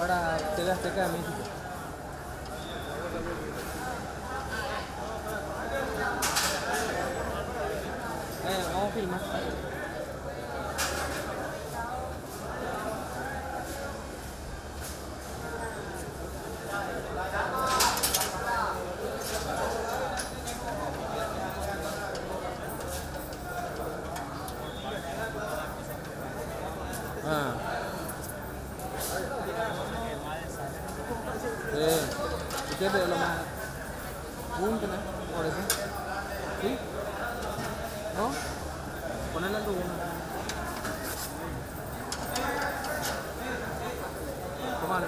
para TV Azteca de México. Vamos a filmar. ¿Qué es lo más? Punto, ¿no? Por eso. ¿Sí? ¿No? Ponle algo bueno. Tómale.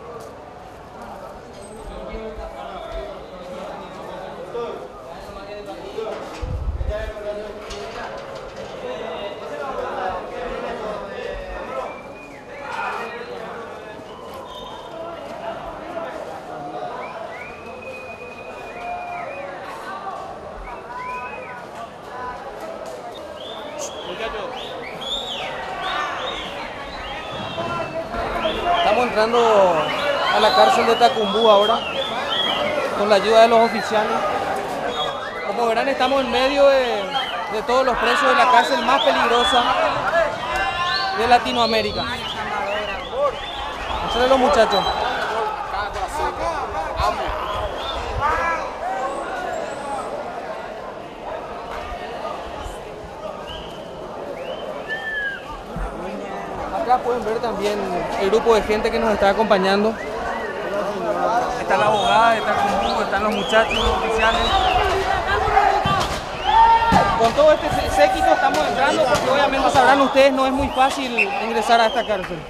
Estamos entrando a la cárcel de Tacumbú ahora, con la ayuda de los oficiales. Como verán, estamos en medio de todos los presos de la cárcel más peligrosa de Latinoamérica. Muchos de los muchachos. Acá pueden ver también el grupo de gente que nos está acompañando. Está la abogada, está el conjunto, están los muchachos, los oficiales. Con todo este séquito estamos entrando porque obviamente sabrán ustedes, no es muy fácil ingresar a esta cárcel.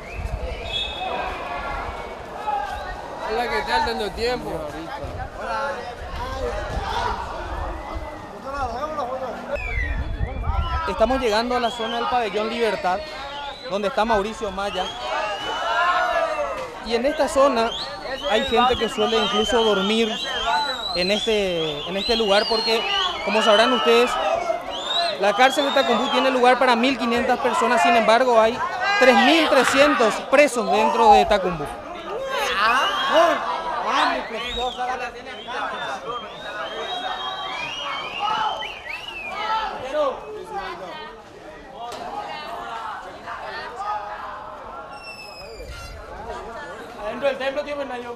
Hola, ¿qué tal? Dando tiempo. Estamos llegando a la zona del pabellón Libertad, donde está Mauricio Maya. Y en esta zona hay gente que suele incluso dormir en este lugar porque, como sabrán ustedes, la cárcel de Tacumbú tiene lugar para 1.500 personas, sin embargo hay 3.300 presos dentro de Tacumbú. Adentro del templo, tío Bernayo.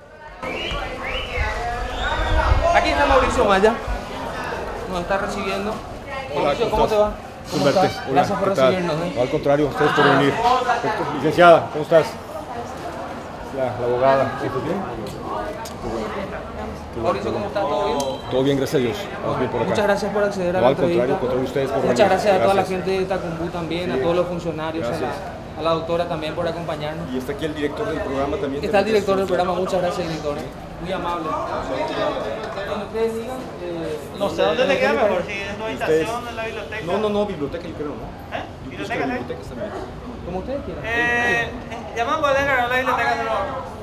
Aquí está Mauricio Maya, nos está recibiendo. Hola, Mauricio, ¿cómo te va? ¿Cómo Humberto, estás? hola, Gracias por ¿qué tal? recibirnos. No, al contrario, ustedes por venir. Licenciada, ¿cómo estás? La abogada. ¿Estás bien? Mauricio, ¿cómo estás? ¿Todo bien? Todo bien, gracias a Dios. Vamos bien por acá. Muchas gracias por acceder a No, la al entrevista. contrario ustedes por venir. Muchas gracias a toda la Gracias. gente de Tacumbú también, Sí. a todos los funcionarios, Gracias. a la doctora también por acompañarnos. Y está aquí el director del programa también. Está el director del programa, muchas gracias, director. Muy amable. Cuando ustedes digan, No sé dónde le queda mejor, si es una Ustedes- habitación, en la biblioteca. No, biblioteca yo creo, ¿no? ¿Eh? Yo creo que ¿Biblioteca? bibliotecas también. como ustedes quieran. Llaman a encargar la biblioteca, se lo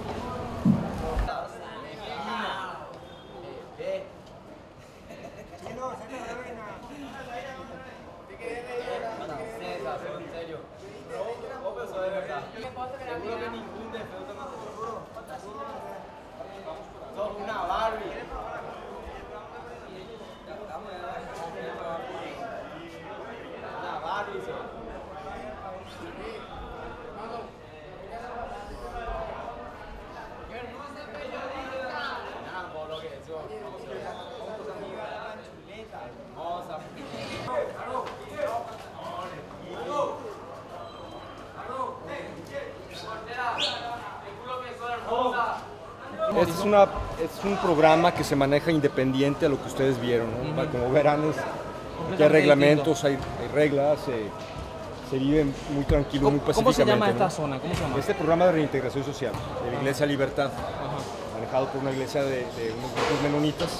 Es un programa que se maneja independiente a lo que ustedes vieron, ¿no? Como verán, aquí hay reglamentos, hay reglas, se vive muy tranquilo, muy pacíficamente. ¿Cómo se llama ¿no? esta zona? ¿Cómo se llama? Este programa de reintegración social de la Iglesia Libertad, manejado por una iglesia de unos grupos menonitas.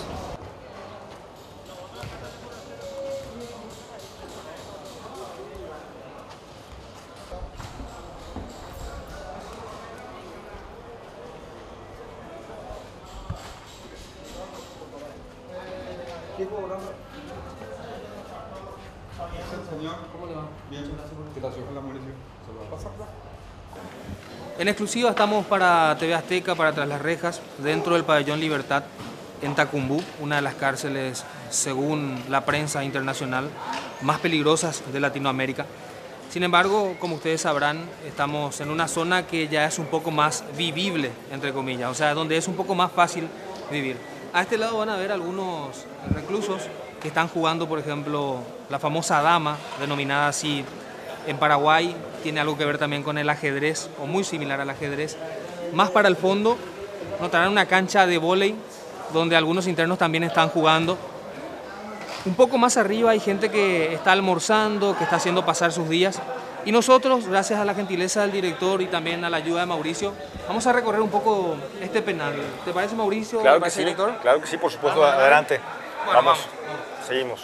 Señor, ¿cómo le va? Bien, gracias por la invitación. Hola, Mauricio. Se lo va a pasar. En exclusiva estamos para TV Azteca, para Tras las Rejas, dentro del Pabellón Libertad, en Tacumbú, una de las cárceles, según la prensa internacional, más peligrosas de Latinoamérica. Sin embargo, como ustedes sabrán, estamos en una zona que ya es un poco más vivible, entre comillas, o sea, donde es un poco más fácil vivir. A este lado van a ver algunos reclusos que están jugando, por ejemplo, la famosa dama, denominada así en Paraguay, tiene algo que ver también con el ajedrez, o muy similar al ajedrez. Más para el fondo, notarán una cancha de vóley, donde algunos internos también están jugando. Un poco más arriba hay gente que está almorzando, que está haciendo pasar sus días. Y nosotros, gracias a la gentileza del director y también a la ayuda de Mauricio, vamos a recorrer un poco este penal. ¿Te parece, Mauricio? Claro que sí, director. Claro que sí, por supuesto. Adelante. Bueno, vamos. Seguimos.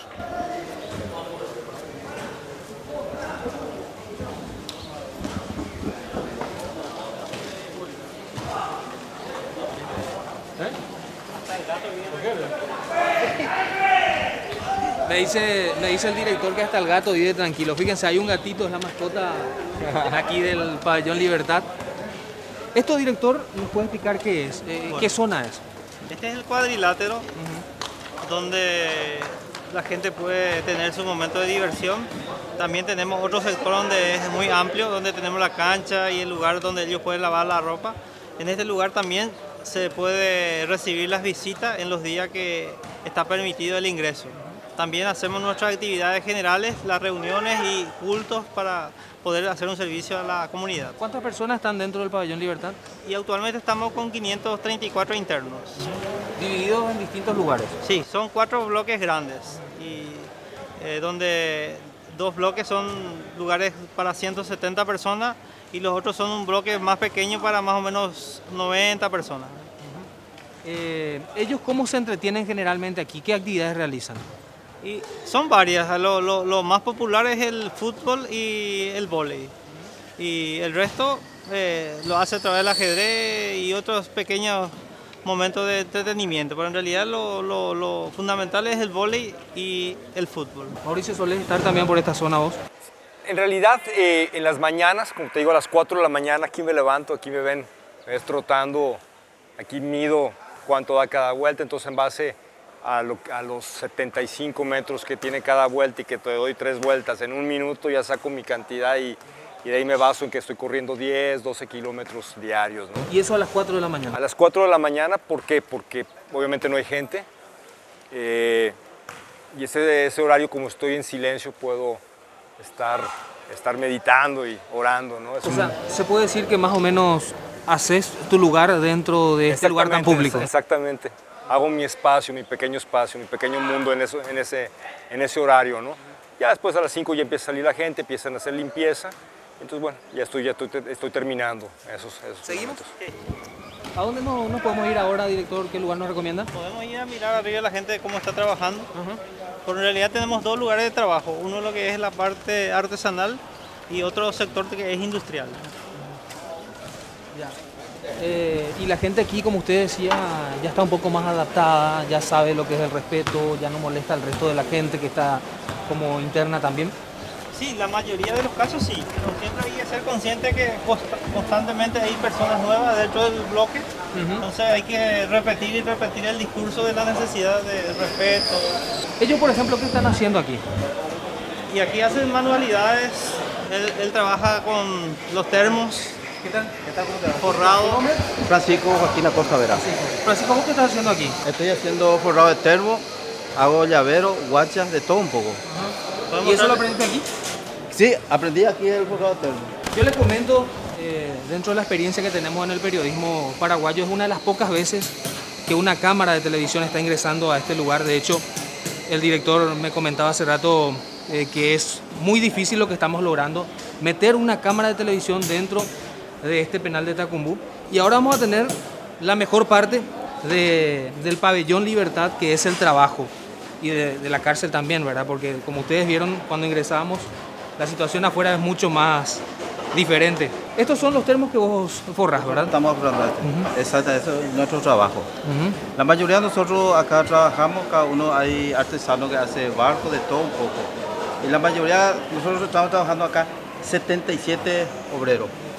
Me dice el director que hasta el gato vive tranquilo. Fíjense, hay un gatito, es la mascota aquí del Pabellón Libertad. Esto, director, ¿nos puede explicar qué es? ¿Qué zona es? Este es el cuadrilátero, donde la gente puede tener su momento de diversión. También tenemos otro sector donde es muy amplio, donde tenemos la cancha y el lugar donde ellos pueden lavar la ropa. En este lugar también se puede recibir las visitas en los días que está permitido el ingreso. También hacemos nuestras actividades generales, las reuniones y cultos para poder hacer un servicio a la comunidad. ¿Cuántas personas están dentro del Pabellón Libertad? Y actualmente estamos con 534 internos. Divididos en distintos lugares. Sí, son 4 bloques grandes, y donde 2 bloques son lugares para 170 personas y los otros son un bloque más pequeño para más o menos 90 personas. ¿Ellos cómo se entretienen generalmente aquí? ¿Qué actividades realizan? Y son varias, lo más popular es el fútbol y el vóley. Y el resto lo hace a través del ajedrez y otros pequeños momentos de entretenimiento. Pero en realidad lo fundamental es el vóley y el fútbol. Mauricio, ¿solés estar también por esta zona vos? En realidad, en las mañanas, como te digo, a las 4 de la mañana, aquí me levanto, aquí me ven trotando, aquí mido cuánto da cada vuelta, entonces en base a los 75 metros que tiene cada vuelta y que te doy 3 vueltas en un minuto, ya saco mi cantidad y de ahí me baso en que estoy corriendo 10, 12 kilómetros diarios, ¿no? ¿Y eso a las 4 de la mañana? A las 4 de la mañana, ¿por qué? Porque obviamente no hay gente y ese horario, como estoy en silencio, puedo estar meditando y orando, ¿no? O sea, se puede decir que más o menos haces tu lugar dentro de este lugar tan público. Exactamente. Hago mi espacio, mi pequeño mundo en ese horario, ¿no? Ya después a las 5 ya empieza a salir la gente, empiezan a hacer limpieza. Entonces, bueno, ya estoy terminando esos ¿Seguimos? momentos. Sí. ¿A dónde nos podemos ir ahora, director? ¿Qué lugar nos recomienda? Podemos ir a mirar arriba a la gente cómo está trabajando. Pero en realidad tenemos 2 lugares de trabajo, uno lo que es la parte artesanal y otro sector que es industrial. Ya. Y la gente aquí, como usted decía, ya está un poco más adaptada, ya sabe lo que es el respeto, ya no molesta al resto de la gente que está como interna también. Sí, la mayoría de los casos sí, pero siempre hay que ser consciente que constantemente hay personas nuevas dentro del bloque, entonces hay que repetir y repetir el discurso de la necesidad de respeto. Ellos, por ejemplo, ¿qué están haciendo aquí? Y aquí hacen manualidades, él trabaja con los termos. ¿Qué tal? Forrado. Francisco Joaquín Acosta Vera. Francisco, ¿cómo qué estás haciendo aquí? Estoy haciendo forrado de termo, hago llavero, guachas, de todo un poco. ¿Y eso lo aprendiste aquí? Sí, aprendí aquí el forrado de termo. Yo les comento, dentro de la experiencia que tenemos en el periodismo paraguayo, es una de las pocas veces que una cámara de televisión está ingresando a este lugar. De hecho, el director me comentaba hace rato que es muy difícil lo que estamos logrando, meter una cámara de televisión dentro de este penal de Tacumbú. Y ahora vamos a tener la mejor parte del Pabellón Libertad, que es el trabajo, y de la cárcel también, ¿verdad? Porque como ustedes vieron cuando ingresábamos, la situación afuera es mucho más diferente. Estos son los termos que vos forras, ¿verdad? Estamos forrando Exacto, eso es nuestro trabajo. La mayoría de nosotros acá trabajamos, cada uno hay artesanos que hace barco, de todo un poco. Y la mayoría, nosotros estamos trabajando acá 77 obreros.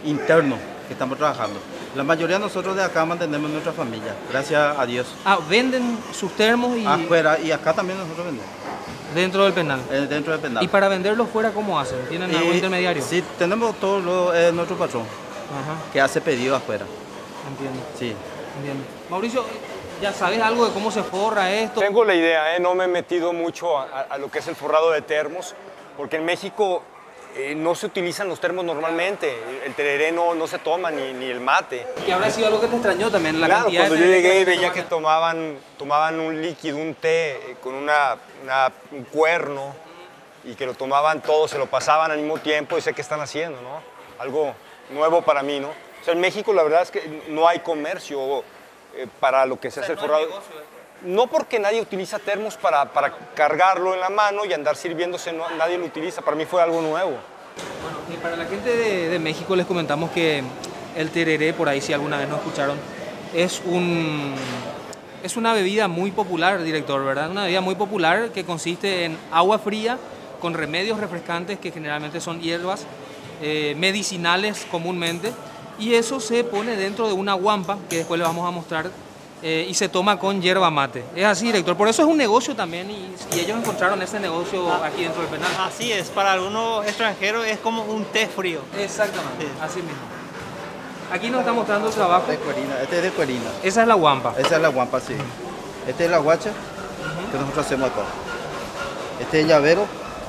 interno que estamos trabajando. La mayoría de nosotros de acá mantenemos nuestra familia, gracias a Dios. Ah, venden sus termos y Afuera y acá también nosotros vendemos, dentro del penal. dentro del penal. ¿Y para venderlos fuera cómo hacen? ¿Tienen algún intermediario? Sí, tenemos todo nuestro patrón Ajá, que hace pedido afuera. entiendo, Sí. entiendo. Mauricio, ¿ya sabes algo de cómo se forra esto? Tengo la idea, no me he metido mucho a lo que es el forrado de termos, porque en México no se utilizan los termos normalmente. El tereré no se toma, ni el mate. Que habrá sido algo que te extrañó también, la Claro, cantidad cuando de yo llegué y tereré veía que tomaban un líquido, un té con un cuerno, y que lo tomaban todos, se lo pasaban al mismo tiempo, y sé qué están haciendo, ¿no? Algo nuevo para mí, ¿no? O sea, en México la verdad es que no hay comercio para lo que se hace el forrado. No porque nadie utiliza termos para cargarlo en la mano y andar sirviéndose, nadie lo utiliza. Para mí fue algo nuevo. Y para la gente de México les comentamos que el tereré, por ahí si alguna vez no escucharon, es una bebida muy popular, director, ¿verdad? Una bebida muy popular que consiste en agua fría con remedios refrescantes que generalmente son hierbas medicinales comúnmente, y eso se pone dentro de una guampa que después le vamos a mostrar y se toma con yerba mate. Es así, director. Por eso es un negocio también y ellos encontraron ese negocio aquí dentro del penal. Así es, para algunos extranjeros es como un té frío. Exactamente, Sí. así mismo. Aquí nos está mostrando el trabajo. Este es de cuerina. Esa es la guampa. Esa es la guampa, sí. Este es la guacha que nosotros hacemos acá. Este es el llavero.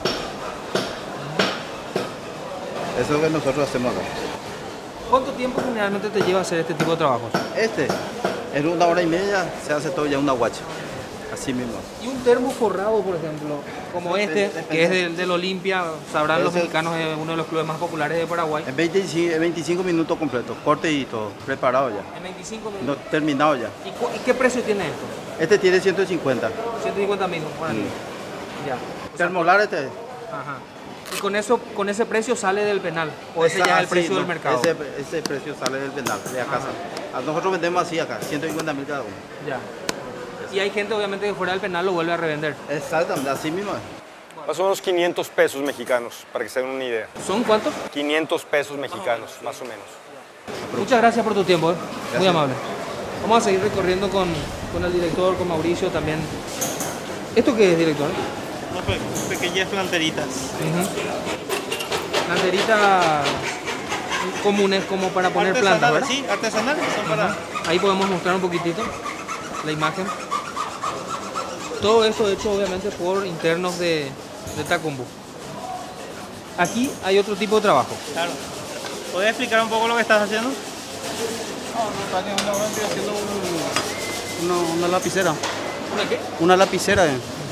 Eso es lo que nosotros hacemos acá. ¿Cuánto tiempo generalmente te lleva hacer este tipo de trabajos? Este, en 1 hora y media se hace todo ya una guacha. Así mismo. Y un termo forrado, por ejemplo, como este, que es del Olimpia, sabrán los Ese- mexicanos, es uno de los clubes más populares de Paraguay. En 25 minutos completo, corte y todo, preparado ya. En 25 No, minutos. terminado ya. ¿Y qué precio tiene esto? Este tiene 150. 150 mil, por aquí. Ya. O sea, Termolar este. ajá. Y con ese precio sale del penal, o ese ya es el Así, precio no, del mercado. Ese precio sale del penal, de acá. A nosotros vendemos así acá, 150.000 cada uno. Ya. Y hay gente obviamente que fuera del penal lo vuelve a revender. Exactamente, así mismo es. Más o menos 500 pesos mexicanos, para que se den una idea. ¿Son cuántos? 500 pesos mexicanos, más o menos. Muchas gracias por tu tiempo, muy amable. Vamos a seguir recorriendo con el director, con Mauricio también. ¿Esto qué es, director? Unas pequeñas planteritas. Planteritas comunes como para poner plantas, ¿verdad? Sí, artesanales, son para... Ahí podemos mostrar un poquitito la imagen. Todo esto hecho obviamente por internos de Tacumbú. Aquí hay otro tipo de trabajo. Claro. ¿Puedes explicar un poco lo que estás haciendo? Estoy haciendo una lapicera. ¿Una qué? Una lapicera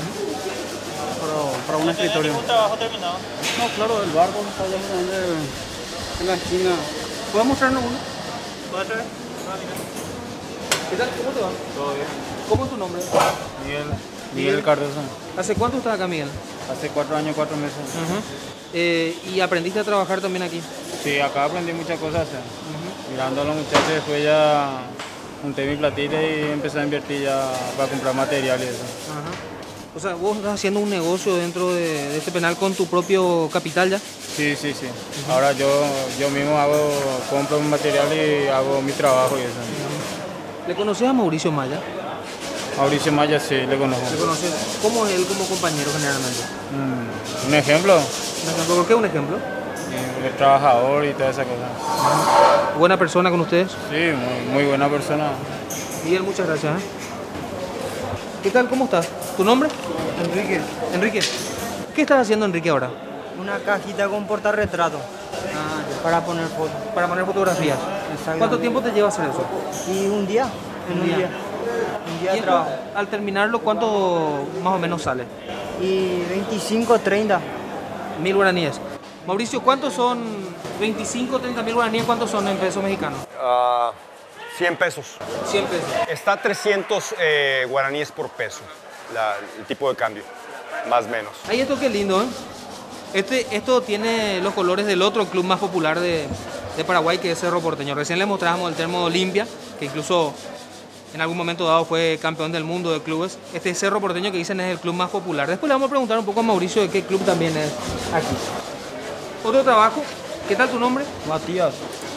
para un escritorio. ¿Un trabajo terminado? No, claro, el barco está allá en la esquina. ¿Puedes mostrarnos uno? ¿Puedes traer? ¿Qué tal? ¿Cómo te va? Todo bien. ¿Cómo es tu nombre? Miguel Cardoso. ¿Hace cuánto estás acá, Miguel? Hace 4 años, 4 meses. ¿Y aprendiste a trabajar también aquí? Sí, acá aprendí muchas cosas. Mirando a los muchachos, después ya junté mi platilla y empecé a invertir ya para comprar material y eso. O sea, vos estás haciendo un negocio dentro de este penal con tu propio capital ya. Sí. Ahora yo mismo compro un material y hago mi trabajo y eso. ¿Le conoces a Mauricio Maya? Mauricio Maya sí, le conozco. ¿Le conoces? ¿Cómo es él como compañero generalmente? Un ejemplo, ¿Un ejemplo? ¿Por qué un ejemplo? el trabajador y toda esa cosa. ¿Buena persona con ustedes? Sí, muy buena persona. Miguel, muchas gracias. ¿Qué tal? ¿Cómo estás? ¿Tu nombre? Enrique, Enrique. ¿Qué estás haciendo, Enrique, ahora? una cajita con portarretrato para poner fotos. Para poner fotografías. Exactamente. ¿Cuánto tiempo te lleva hacer eso? Y un día, en un día. Un día Y de esto, trabajo. al terminarlo, ¿cuánto más o menos sale? Y 25, 30. 1000 guaraníes. Mauricio, ¿cuántos son 25, 30 mil guaraníes? ¿Cuántos son en pesos mexicanos? 100 pesos. 100 pesos. Está 300 guaraníes por peso, el tipo de cambio, más o menos. Ay, esto qué lindo, ¿eh? Esto tiene los colores del otro club más popular de Paraguay, que es Cerro Porteño. Recién le mostrábamos el termo Olimpia, que incluso en algún momento dado fue campeón del mundo de clubes. Este Cerro Porteño que dicen es el club más popular. Después le vamos a preguntar un poco a Mauricio de qué club también es aquí. Otro trabajo. ¿Qué tal tu nombre? Matías.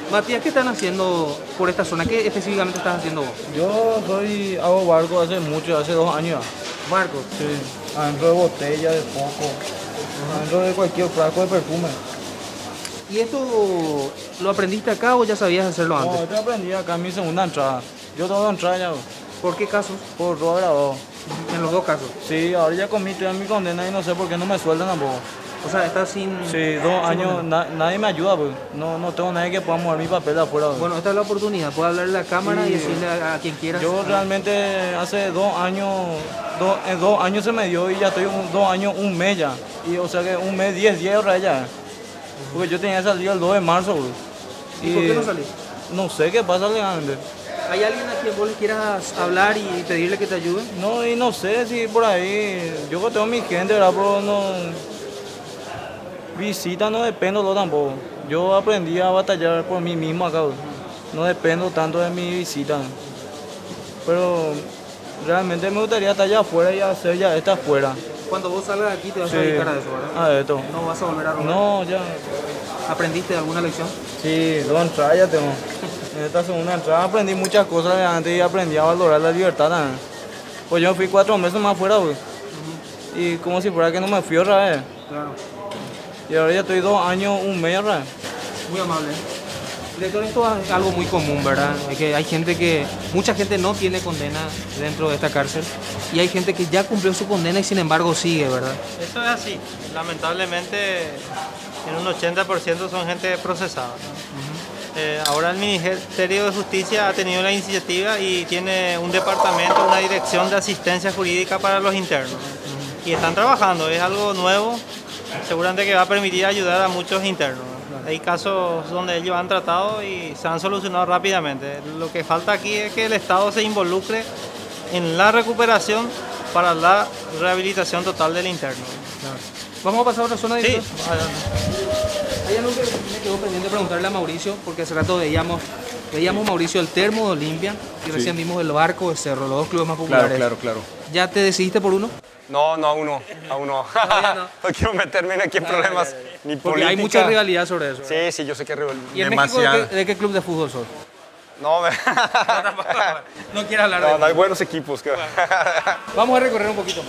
Matías, ¿qué están haciendo por esta zona? ¿Qué específicamente estás haciendo vos? Yo hago barco hace mucho, hace 2 años. Barco. Sí, adentro de botella, de foco, adentro de cualquier frasco de perfume. ¿Y esto lo aprendiste acá o ya sabías hacerlo No, antes? esto aprendí acá en mi segunda entrada. Yo tengo 2 entradas ya, ¿Por qué casos? por robo grabado. En los dos casos. Sí, ahora ya comí, estoy en mi condena y no sé por qué no me sueltan tampoco. O sea, estás sin... Sí, 2 años, nadie me ayuda, pues. No tengo nadie que pueda mover mi papel de afuera. Pues. Bueno, esta es la oportunidad. Puedes hablarle a la cámara Sí. y decirle a quien quieras. Yo realmente hace 2 años, en 2 años se me dio y ya estoy 2 años, un mes ya. Y o sea que un mes, 10 días ahora ya. Porque yo tenía que salir el 2 de marzo, pues. ¿Y por qué no salís? No sé qué pasa legalmente. ¿Hay alguien a quien vos le quieras hablar y pedirle que te ayude? No, y no sé si por ahí, yo que tengo mi gente, ¿verdad? Pero no, visita no dependo yo tampoco. Yo aprendí a batallar por mí mismo acá, pues. No dependo tanto de mi visita. Pero realmente me gustaría estar allá afuera y hacer ya esta afuera. Cuando vos salgas de aquí te vas Sí. a dedicar a eso, ¿verdad? A esto. No vas a volver a robar. No, ya. ¿Aprendiste alguna lección? Sí, 2 entradas ya tengo. En esta segunda entrada aprendí muchas cosas de antes y aprendí a valorar la libertad también. Pues yo fui 4 meses más afuera, pues. Y como si fuera que no me fui otra vez. Claro. Y ahora ya estoy 2 años, un mes otra vez. Muy amable. Director, esto es algo muy común, ¿verdad? Es que hay gente mucha gente no tiene condena dentro de esta cárcel y hay gente que ya cumplió su condena y sin embargo sigue, ¿verdad? Eso es así. Lamentablemente, en un 80% son gente procesada. Ahora el Ministerio de Justicia ha tenido la iniciativa y tiene un departamento, una dirección de asistencia jurídica para los internos. Y están trabajando, es algo nuevo, seguramente que va a permitir ayudar a muchos internos. Hay casos donde ellos han tratado y se han solucionado rápidamente. Lo que falta aquí es que el Estado se involucre en la recuperación para la rehabilitación total del interno. Vamos a pasar a otra zona. Sí. Hay algo que me quedó pendiente preguntarle a Mauricio, porque hace rato veíamos Mauricio el termo de Olimpia y recién vimos el barco de Cerro, los dos clubes más populares. Claro. ¿Ya te decidiste por uno? No, aún no. Todavía no. No quiero meterme aquí en problemas ni Porque política. hay mucha rivalidad sobre eso. ¿verdad? Sí, yo sé que ¿Y en México de qué club de fútbol sos? No, No quiero hablar de no, eso. hay buenos equipos. Vamos a recorrer un poquito.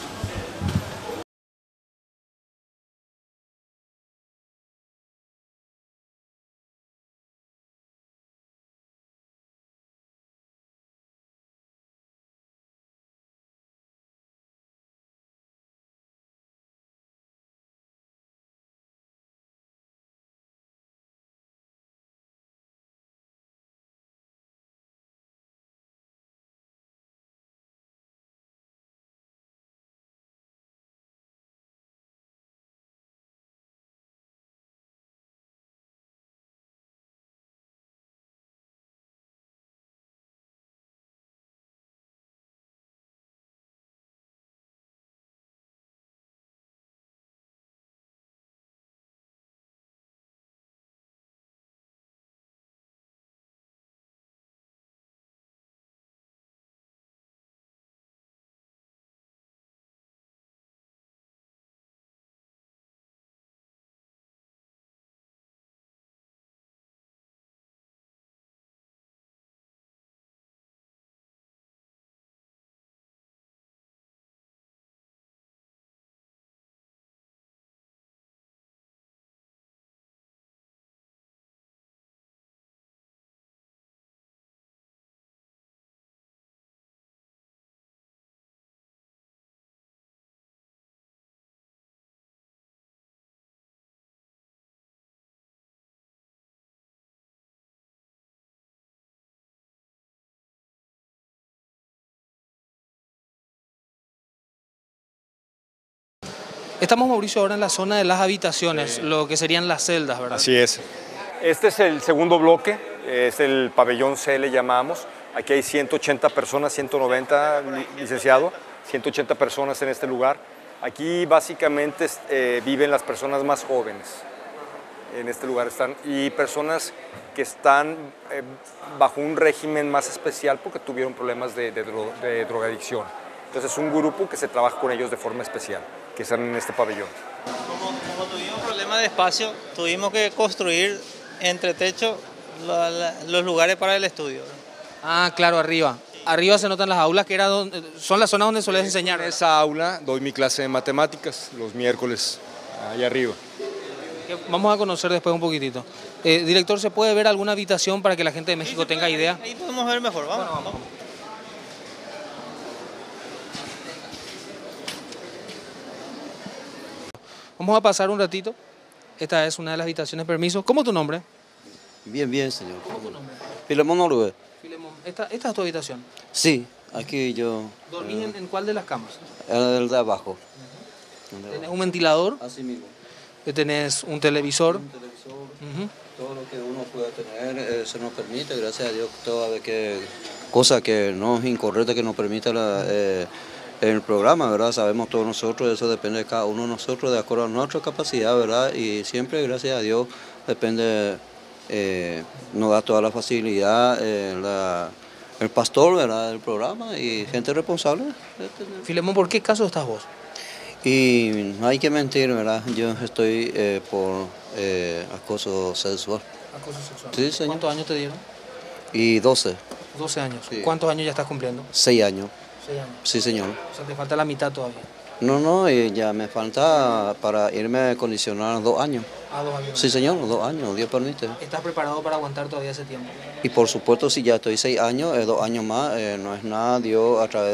Estamos, Mauricio, ahora en la zona de las habitaciones, lo que serían las celdas, ¿verdad? Así es. Este es el segundo bloque, es el pabellón C, le llamamos. Aquí hay 180 personas, 190, licenciado, 180 personas en este lugar. Aquí básicamente viven las personas más jóvenes. En este lugar están, y personas que están bajo un régimen más especial porque tuvieron problemas de drogadicción. Entonces es un grupo que se trabaja con ellos de forma especial, que están en este pabellón. Como tuvimos problemas de espacio, tuvimos que construir entre techo los lugares para el estudio. Ah, claro, arriba. Arriba se notan las aulas, que son las zonas donde sueles enseñar. En esa aula doy mi clase de matemáticas los miércoles, ahí arriba. Vamos a conocer después un poquitito. Director, ¿se puede ver alguna habitación para que la gente de México tenga idea? Ahí podemos ver mejor, vamos. Bueno, vamos. Vamos a pasar un ratito. Esta es una de las habitaciones, permiso. ¿Cómo es tu nombre? Bien, bien, señor. ¿Cómo es tu nombre? Filemón Noruega. Filemón. ¿Esta es tu habitación? Sí, aquí yo. ¿Dormís en cuál de las camas? El de abajo. ¿Tenés un ventilador? Así mismo. ¿Tenés un televisor? Un televisor, Ujú. todo lo que uno pueda tener se nos permite, gracias a Dios, toda vez que cosa que no es incorrecta que nos permita el programa, ¿verdad? Sabemos todos nosotros, eso depende de cada uno de nosotros, de acuerdo a nuestra capacidad, ¿verdad? Y siempre, gracias a Dios, depende, nos da toda la facilidad, el pastor, ¿verdad? Del programa y gente responsable. Filemón, ¿por qué caso estás vos? Y no hay que mentir, ¿verdad? Yo estoy por acoso sexual. Acoso sexual. Sí, señor. ¿Cuántos años te dieron? Y 12, 12 años. Sí. ¿Cuántos años ya estás cumpliendo? 6 años. 6 años. Sí, señor. O sea, te falta la mitad todavía. No, ya me falta para irme a condicionar 2 años. Ah, 2 años. Sí, señor, 2 años, Dios permite. ¿Estás preparado para aguantar todavía ese tiempo? Y por supuesto, si ya estoy 6 años, 2 años más, no es nada, Dios a través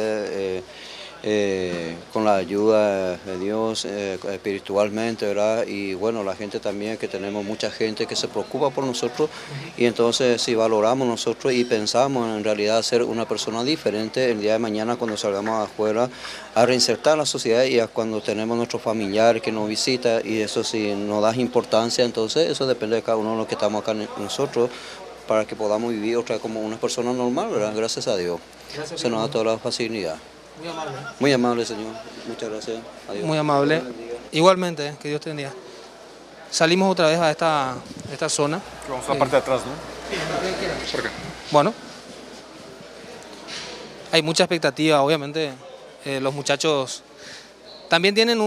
con la ayuda de Dios espiritualmente, ¿verdad? Y bueno, la gente también, que tenemos mucha gente que se preocupa por nosotros y entonces si valoramos nosotros y pensamos en realidad ser una persona diferente el día de mañana cuando salgamos afuera a reinsertar en la sociedad y a cuando tenemos nuestros familiares que nos visitan y eso sí nos da importancia, entonces eso depende de cada uno de los que estamos acá nosotros para que podamos vivir otra vez como una persona normal, ¿verdad? Gracias a Dios. Gracias, Se nos da toda la facilidad. Muy amable. Muy amable, señor. Muchas gracias. Adiós. Muy amable. Dios bendiga. Igualmente, que Dios te bendiga. Salimos otra vez a esta zona. Vamos a la parte de atrás, ¿no? Por acá. Bueno, hay mucha expectativa, obviamente. Los muchachos también tienen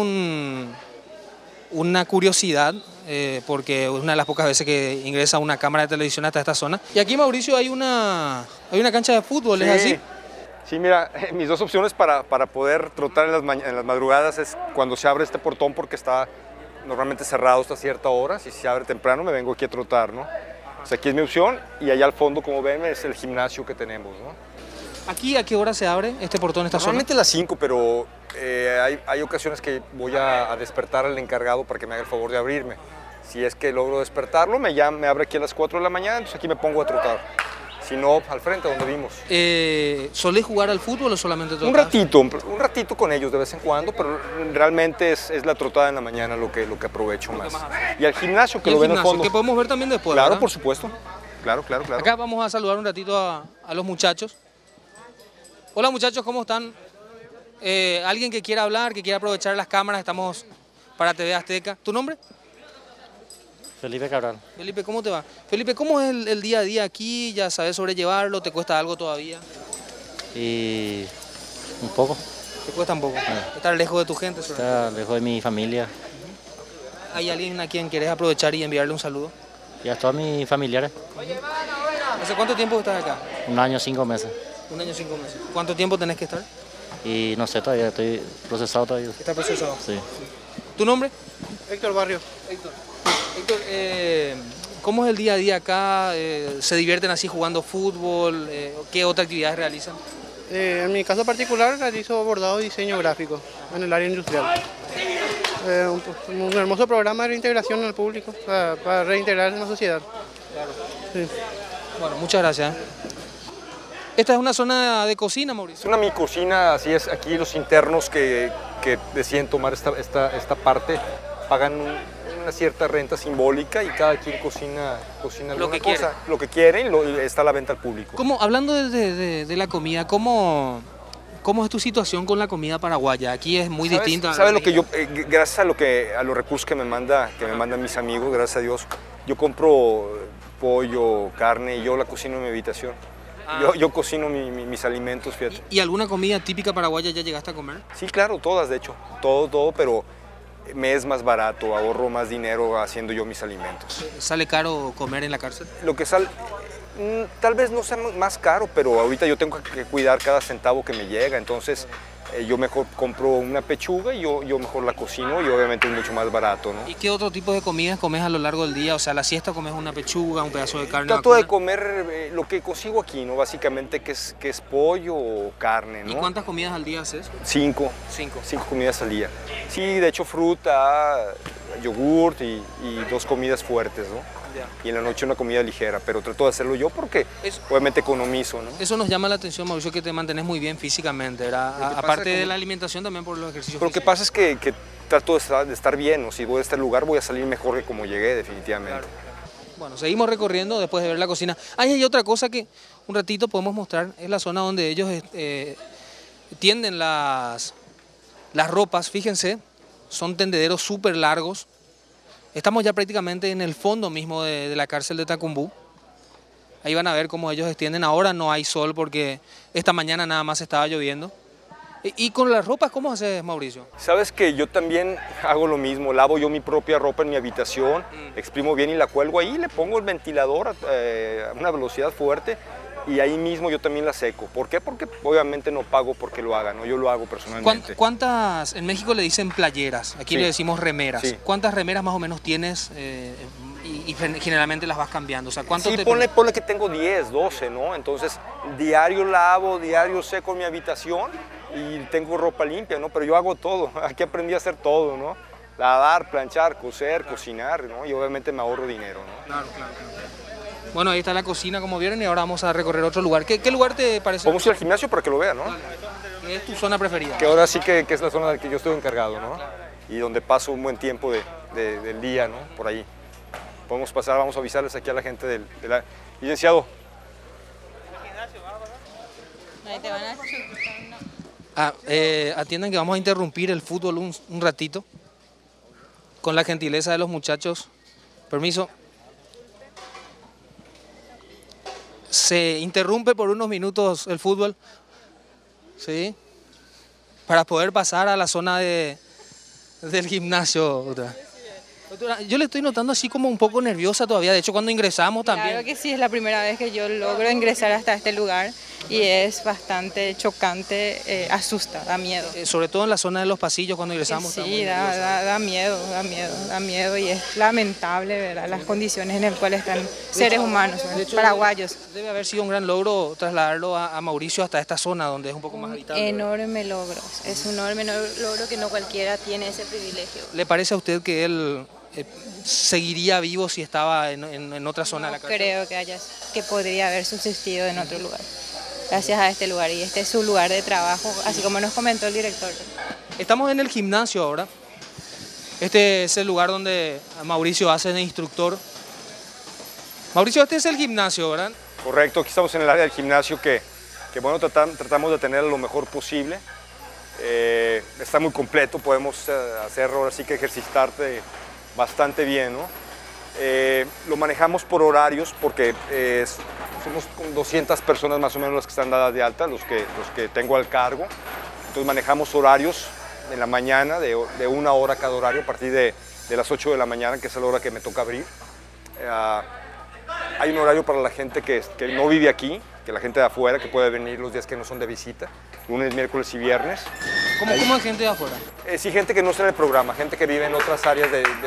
una curiosidad, porque es una de las pocas veces que ingresa una cámara de televisión hasta esta zona. Y aquí, Mauricio, hay una cancha de fútbol, ¿es así? Sí, mira, mis dos opciones para poder trotar en las madrugadas es cuando se abre este portón, porque está normalmente cerrado hasta cierta hora. Si se abre temprano me vengo aquí a trotar, ¿no? O sea, aquí es mi opción y allá al fondo, como ven, es el gimnasio que tenemos, ¿no? ¿Aquí a qué hora se abre este portón, esta zona? Normalmente a las 5, pero hay ocasiones que voy a despertar al encargado para que me haga el favor de abrirme. Si es que logro despertarlo, me abre aquí a las 4 de la mañana, entonces aquí me pongo a trotar. Si no, al frente, donde vimos. ¿Solés jugar al fútbol o solamente trotás? Un ratito con ellos de vez en cuando, pero realmente es la trotada en la mañana lo que aprovecho más. Y al gimnasio, que ¿Y lo el ven al gimnasio, fondo. que podemos ver también después? Claro, ¿verdad? por supuesto. Claro. Acá vamos a saludar un ratito a los muchachos. Hola muchachos, ¿cómo están? ¿Alguien que quiera hablar, que quiera aprovechar las cámaras? Estamos para TV Azteca. ¿Tu nombre? Felipe Cabral. Felipe, ¿cómo te va? Felipe, ¿cómo es el día a día aquí? ¿Ya sabes sobrellevarlo? ¿Te cuesta algo todavía? Y un poco. ¿Te cuesta un poco? Estar lejos de tu gente. sobre todo. Está lejos de mi familia ¿Hay alguien a quien querés aprovechar y enviarle un saludo? y a todos mis familiares. ¿Hace cuánto tiempo estás acá? 1 año, 5 meses. 1 año, 5 meses. ¿Cuánto tiempo tenés que estar? Y no sé, todavía estoy procesado todavía. Está procesado. Sí. ¿Tu nombre? Héctor Barrio. Héctor, ¿cómo es el día a día acá? ¿Se divierten así jugando fútbol? ¿Qué otras actividades realizan? En mi caso particular realizo bordado y diseño gráfico en el área industrial. Un hermoso programa de reintegración al público para reintegrarse en la sociedad. Sí. Bueno, muchas gracias. Esta es una zona de cocina, Es Mauricio. una mi cocina, así es. Aquí los internos que deciden tomar esta parte pagan una cierta renta simbólica y cada quien cocina alguna que cosa, lo que quiere y está a la venta al público. Hablando de la comida, ¿cómo es tu situación con la comida paraguaya? Aquí es muy distinta. ¿Sabes lo que yo, gracias a los recursos que me mandan mis amigos, gracias a Dios, yo compro pollo, carne y yo la cocino en mi habitación. Yo cocino mis alimentos, fíjate. ¿Y alguna comida típica paraguaya ya llegaste a comer? Sí, claro, todas de hecho, todo, pero me es más barato, ahorro más dinero haciendo yo mis alimentos. ¿Sale caro comer en la cárcel? Lo que sale, tal vez no sea más caro, pero ahorita yo tengo que cuidar cada centavo que me llega, entonces yo mejor compro una pechuga y yo mejor la cocino y obviamente es mucho más barato, ¿no? ¿Y qué otro tipo de comidas comes a lo largo del día? O sea, a la siesta comes una pechuga, un pedazo de carne. Trato de comer lo que consigo aquí, ¿no? Básicamente que es pollo o carne, ¿no? ¿Y cuántas comidas al día haces? 5. 5 comidas al día. Sí, de hecho fruta, yogurt y 2 comidas fuertes, ¿no? Ya. Y en la noche una comida ligera, pero trato de hacerlo yo porque obviamente economizo, ¿no? Eso nos llama la atención, Mauricio, que te mantenés muy bien físicamente, ¿verdad? Aparte de la alimentación, también por los ejercicios Pero lo que pasa es que trato de estar bien, ¿no? Si voy a este lugar voy a salir mejor que como llegué, definitivamente. Claro. Bueno, seguimos recorriendo después de ver la cocina. Hay otra cosa que un ratito podemos mostrar, es la zona donde ellos tienden las ropas, fíjense, son tendederos súper largos. Estamos ya prácticamente en el fondo mismo de la cárcel de Tacumbú. Ahí van a ver cómo ellos extienden. Ahora no hay sol porque esta mañana nada más estaba lloviendo. ¿Y con las ropas cómo haces, Mauricio? Sabes que yo también hago lo mismo, lavo yo mi propia ropa en mi habitación, exprimo bien y la cuelgo ahí, le pongo el ventilador a una velocidad fuerte y ahí mismo yo también la seco. ¿Por qué? Porque obviamente no pago porque lo hagan, ¿no? Yo lo hago personalmente. ¿Cuántas, en México le dicen playeras, aquí le decimos remeras? Sí. ¿Cuántas remeras más o menos tienes y generalmente las vas cambiando? O sea, ¿cuánto Sí, ponle que tengo 10, 12, ¿no? Entonces, diario lavo, diario seco en mi habitación y tengo ropa limpia, ¿no? Pero yo hago todo, aquí aprendí a hacer todo, ¿no? Lavar, planchar, coser, cocinar, ¿no? Y obviamente me ahorro dinero, ¿no? Claro. Bueno, ahí está la cocina, como vieron, y ahora vamos a recorrer otro lugar. ¿Qué lugar te parece? Vamos a ir al gimnasio para que lo vean, ¿no? ¿Qué es tu zona preferida? Que ahora sí que es la zona de la que yo estoy encargado, ¿no? Y donde paso un buen tiempo del día, ¿no? Por ahí. Podemos pasar, vamos a avisarles aquí a la gente de la... Licenciado. Atiendan que vamos a interrumpir el fútbol un ratito. Con la gentileza de los muchachos. Permiso. Se interrumpe por unos minutos el fútbol, ¿sí? Para poder pasar a la zona del gimnasio. Doctora, yo le estoy notando así como un poco nerviosa todavía, de hecho cuando ingresamos también. Claro que sí, es la primera vez que yo logro ingresar hasta este lugar y es bastante chocante, asusta, da miedo. Sobre todo en la zona de los pasillos cuando ingresamos. Sí, da miedo y es lamentable, ¿verdad? Las condiciones en las cuales están seres humanos, paraguayos. Debe haber sido un gran logro trasladarlo a Mauricio hasta esta zona donde es un poco más habitable. Enorme logro, es un enorme logro que no cualquiera tiene ese privilegio. ¿Le parece a usted que él seguiría vivo si estaba en otra zona de la cárcel? Creo que podría haber subsistido en otro lugar, gracias a este lugar, y este es su lugar de trabajo, así como nos comentó el director. Estamos en el gimnasio ahora. Este es el lugar donde Mauricio hace de instructor. Mauricio, este es el gimnasio, ¿verdad? Correcto, aquí estamos en el área del gimnasio que bueno, tratamos de tener lo mejor posible. Está muy completo, podemos hacer ahora sí que ejercitarte bastante bien, ¿no? Lo manejamos por horarios porque somos 200 personas más o menos las que están dadas de alta, los que tengo al cargo. Entonces manejamos horarios en la mañana de 1 hora cada horario a partir de las 8 de la mañana, que es la hora que me toca abrir. Hay un horario para la gente que no vive aquí, que la gente de afuera, que puede venir los días que no son de visita, lunes, miércoles y viernes. ¿Cómo hay gente de afuera? Sí, gente que no está en el programa, gente que vive en otras áreas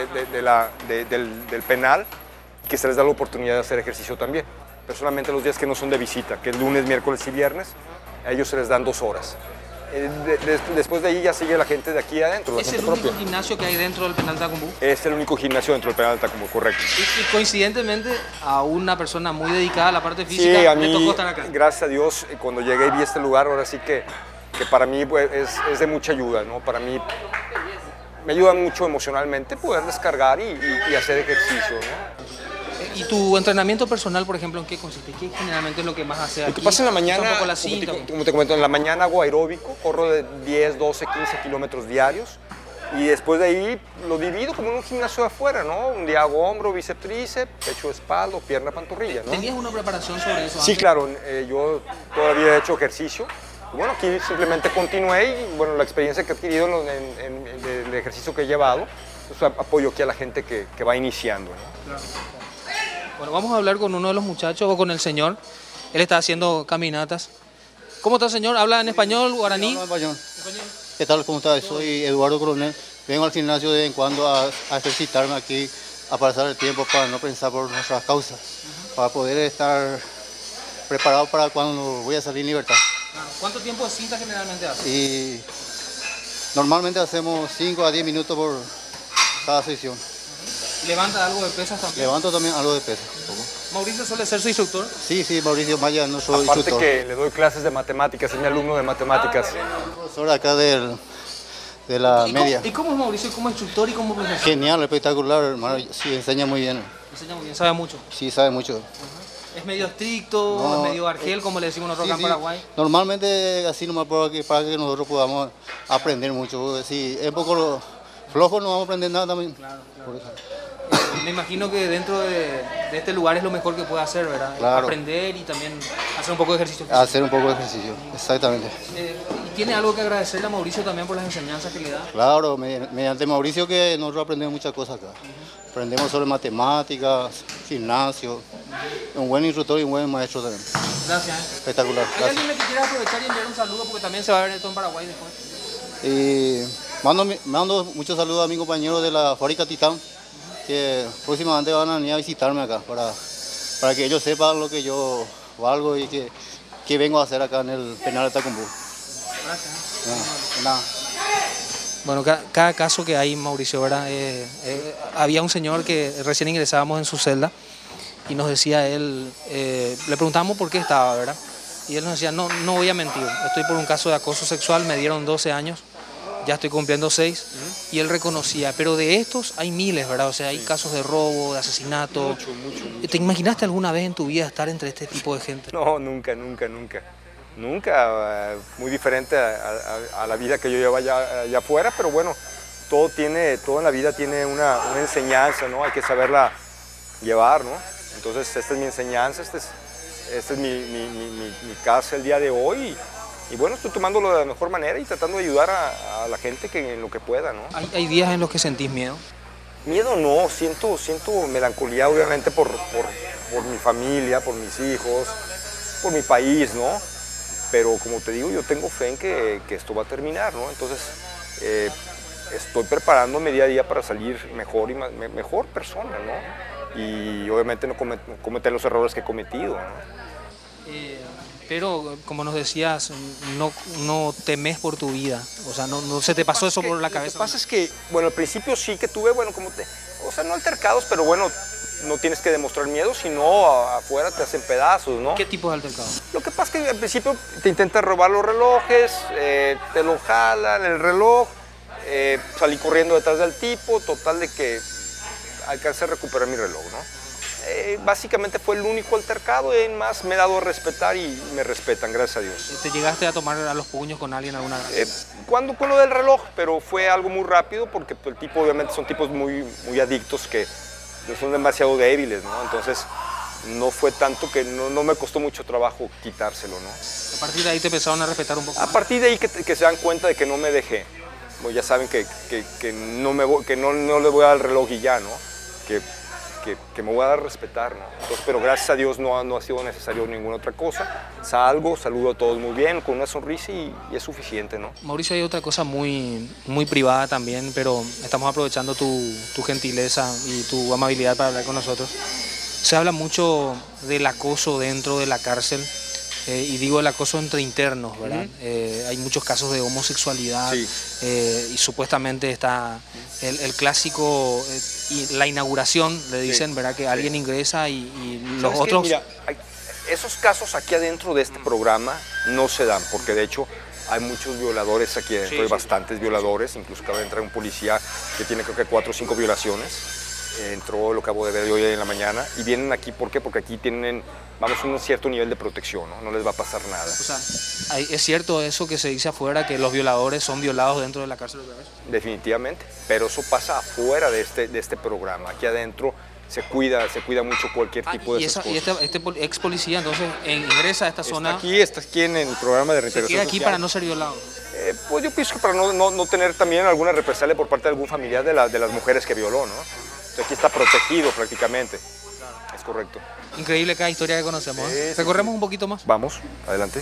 del penal, que se les da la oportunidad de hacer ejercicio también. Pero solamente los días que no son de visita, que es lunes, miércoles y viernes, a ellos se les dan 2 horas. Después de ahí ya sigue la gente de aquí adentro, la gente propia. ¿Es el único gimnasio que hay dentro del penal de Tacumbú? Es el único gimnasio dentro del penal de Tacumbú, correcto. Y coincidentemente a una persona muy dedicada a la parte física, sí, a mí, le tocó estar acá. Gracias a Dios, cuando llegué y vi este lugar, ahora sí que para mí pues, es de mucha ayuda, ¿no? Para mí me ayuda mucho emocionalmente poder descargar y hacer ejercicio, ¿no? ¿Y tu entrenamiento personal, por ejemplo, en qué consiste? ¿Qué generalmente es lo que más hace aquí? Lo que pasa en la mañana, un poco la cinta, como te comento, en la mañana hago aeróbico, corro de 10, 12, 15 kilómetros diarios y después de ahí lo divido como en un gimnasio de afuera, ¿no? Un día hago hombro, bíceps, tríceps, pecho, espalda, pierna, pantorrilla, ¿no? ¿Tenías una preparación sobre eso antes? Sí, claro, yo todavía he hecho ejercicio. Bueno, aquí simplemente continué y bueno, la experiencia que he adquirido el ejercicio que he llevado, pues apoyo aquí a la gente que va iniciando, ¿no? Claro. Bueno, vamos a hablar con uno de los muchachos o con el señor. Él está haciendo caminatas. ¿Cómo está, señor? ¿Habla en español, guaraní? Hablo en español. ¿Qué tal? ¿Cómo está? Soy Eduardo Coronel. Vengo al gimnasio de vez en cuando a ejercitarme aquí, a pasar el tiempo para no pensar por nuestras causas, para poder estar preparado para cuando voy a salir en libertad. ¿Cuánto tiempo de cinta generalmente hace? Y normalmente hacemos 5 a 10 minutos por cada sesión. ¿Levanta algo de pesas también? Levanto también algo de pesas. ¿Mauricio suele ser su instructor? Sí, Mauricio Maya, no soy Aparte instructor. que le doy clases de matemáticas, es mi alumno de matemáticas. Profesor acá de la media. ¿Y cómo es Mauricio como instructor y como profesor? Genial, espectacular, hermano. Sí, enseña muy bien. Enseña muy bien, sabe mucho. Sí, sabe mucho. ¿Es medio estricto, No, es medio argel, como le decimos nosotros acá en Paraguay? Normalmente así nomás para que nosotros podamos aprender mucho. Si es un poco flojo no vamos a aprender nada también. Claro. Por eso. Me imagino que dentro de este lugar es lo mejor que puede hacer, ¿verdad? Claro. Aprender y también hacer un poco de ejercicio físico. Hacer un poco de ejercicio, exactamente. ¿Y tiene algo que agradecerle a Mauricio también por las enseñanzas que le da? Claro, mediante Mauricio que nosotros aprendemos muchas cosas acá. Aprendemos sobre matemáticas, gimnasio. Un buen instructor y un buen maestro también. Gracias. Espectacular. ¿Hay alguien que quiera aprovechar y enviar un saludo? Porque también se va a ver esto en Paraguay después. Y mando muchos saludos a mi compañero de la fábrica Titán, que próximamente van a venir a visitarme acá para que ellos sepan lo que yo valgo y que vengo a hacer acá en el penal de Tacumbú. Gracias. Nada. Bueno, cada caso que hay, Mauricio, ¿verdad? Había un señor que recién ingresábamos en su celda y nos decía él, le preguntamos por qué estaba, ¿verdad? Y él nos decía, no voy a mentir, estoy por un caso de acoso sexual, me dieron 12 años, ya estoy cumpliendo 6, y él reconocía, pero de estos hay miles, ¿verdad? O sea, hay casos de robo, de asesinato. Mucho. ¿Te imaginaste alguna vez en tu vida estar entre este tipo de gente? No, nunca. Nunca, muy diferente a la vida que yo llevo allá afuera, pero bueno, todo en la vida tiene una enseñanza, ¿no? Hay que saberla llevar, ¿no? Entonces, esta es mi enseñanza, esta es mi casa el día de hoy. Y bueno, estoy tomándolo de la mejor manera y tratando de ayudar a la gente en lo que pueda, ¿no? ¿Hay días en los que sentís miedo? Miedo no, siento melancolía obviamente por mi familia, por mis hijos, por mi país, ¿no? Pero como te digo, yo tengo fe en que esto va a terminar, ¿no? Entonces, estoy preparándome día a día para salir mejor y mejor persona, ¿no? Y obviamente no cometer los errores que he cometido, ¿no? Pero, como nos decías, no temes por tu vida, o sea, no se te pasó eso por la cabeza. Lo que pasa es que, bueno, al principio sí que tuve, bueno, o sea, no altercados, pero bueno, no tienes que demostrar miedo, sino afuera te hacen pedazos, ¿no? ¿Qué tipo de altercado? Lo que pasa es que al principio te intentan robar los relojes, te lo jalan el reloj, salí corriendo detrás del tipo, total de que alcancé a recuperar mi reloj, ¿no? Básicamente fue el único altercado, y más me he dado a respetar y me respetan, gracias a Dios. ¿Te llegaste a tomar a los puños con alguien alguna vez? Con lo del reloj, pero fue algo muy rápido porque el tipo obviamente son tipos muy adictos que son demasiado débiles, ¿no? Entonces no fue tanto que no me costó mucho trabajo quitárselo, ¿no? A partir de ahí te empezaron a respetar un poco. A partir de ahí que se dan cuenta de que no me dejé. Pues ya saben que no le voy a dar el reloj y ya, ¿no? Que me voy a dar a respetar, ¿no? Entonces, pero gracias a Dios no ha sido necesario ninguna otra cosa. Salgo, saludo a todos muy bien, con una sonrisa y es suficiente, ¿no? Mauricio, hay otra cosa muy privada también, pero estamos aprovechando tu gentileza y tu amabilidad para hablar con nosotros. Se habla mucho del acoso dentro de la cárcel, y digo el acoso entre internos, ¿verdad? Hay muchos casos de homosexualidad, sí. Y supuestamente está el clásico, y la inauguración, le dicen, sí, ¿verdad? Que alguien ingresa y los otros... Mira, esos casos aquí adentro de este programa no se dan, porque de hecho hay muchos violadores aquí adentro, hay bastantes violadores, incluso acaba de entrar un policía que tiene creo que 4 o 5 violaciones. Entró, lo acabo de ver hoy en la mañana, y vienen aquí, ¿por qué? Porque aquí tienen, un cierto nivel de protección, ¿no? No les va a pasar nada. O sea, ¿es cierto eso que se dice afuera, que los violadores son violados dentro de la cárcel otra vez? Definitivamente, pero eso pasa afuera de este programa. Aquí adentro se cuida mucho cualquier tipo de esas cosas. Y este ex policía entonces ingresa a esta zona... Está aquí en el programa de reintegración social. ¿Se queda aquí para no ser violado? Pues yo pienso que para no tener también alguna represalia por parte de algún familiar de las mujeres que violó, ¿no? Entonces aquí está protegido prácticamente. Es correcto. Increíble cada historia que conocemos. ¿Eh? Recorremos un poquito más. Vamos, adelante.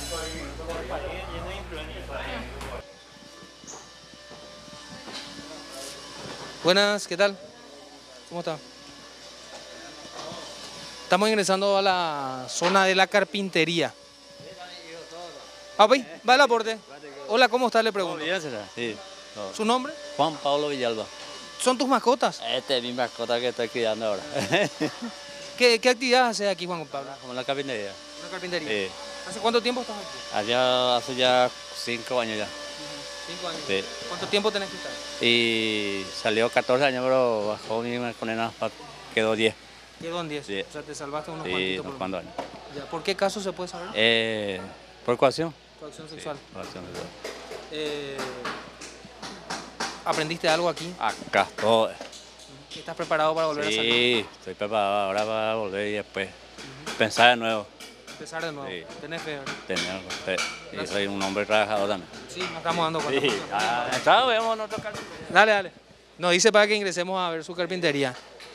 Buenas, ¿qué tal? ¿Cómo está? Estamos ingresando a la zona de la carpintería. Va el aporte. Hola, ¿cómo está? Le pregunto. Bien, sí. ¿Su nombre? Juan Pablo Villalba. ¿Son tus mascotas? Este es mi mascota que estoy cuidando ahora. ¿Qué actividad hace aquí, Juan Pablo? Como la carpintería. ¿Una carpintería? Sí. ¿Hace cuánto tiempo estás aquí? Hace ya 5 años ya. 5 años. Sí. ¿Cuánto tiempo tenés que estar? Y salió 14 años, pero bajó mi condena, quedó 10. Quedó en 10. Sí. O sea, te salvaste unos Sí, cuantitos. unos cuantos años. Ya. ¿Por qué caso se puede saber? Por coacción. Coacción sexual. Sí, coacción sexual. ¿Aprendiste algo aquí? Acá, todo. ¿Estás preparado para volver a salir? Sí, estoy preparado ahora para volver y después pensar de nuevo. Empezar de nuevo. Sí. Tenés fe, ¿verdad? Tener fe. Y soy un hombre trabajador también. Sí, nos estamos dando cuenta. Sí, vemos nuestro carpintería. Dale. Nos dice para que ingresemos a ver su carpintería.